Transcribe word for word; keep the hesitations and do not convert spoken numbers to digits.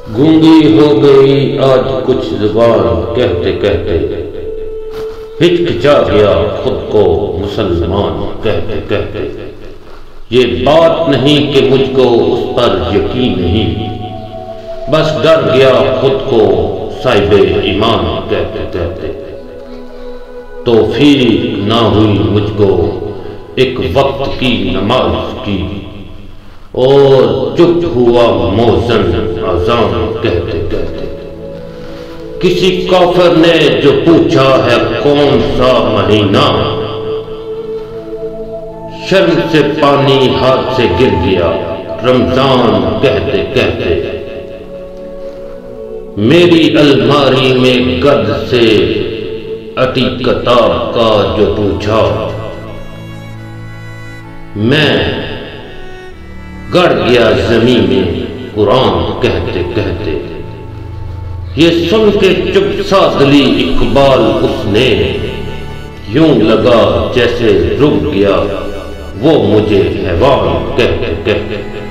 گونگی ہو گئی آج کچھ زبان کہتے کہتے، ہچکچا گیا خود کو مسلمان کہتے کہتے۔ یہ بات نہیں کہ مجھ کو اس پر یقین نہیں، بس ڈر گیا خود کو صاحب ایمان کہتے کہتے۔ توفیق نہ ہوئی مجھ کو ایک وقت کی نماز کی، اور چپ ہوا موزن اذان کہتے کہتے۔ کسی کافر نے جو پوچھا ہے کون سا مہینہ، شرم سے پانی ہاتھ سے گر گیا رمضان کہتے کہتے۔ میری الماری میں گرد سے اٹی کتاب کا جو پوچھا، میں گڑ گیا زمین میں قرآن کہتے کہتے۔ یہ سن کے چپ سا دلی اقبال اس نے، یوں لگا جیسے رک گیا وہ مجھے حیوان کہتے کہتے۔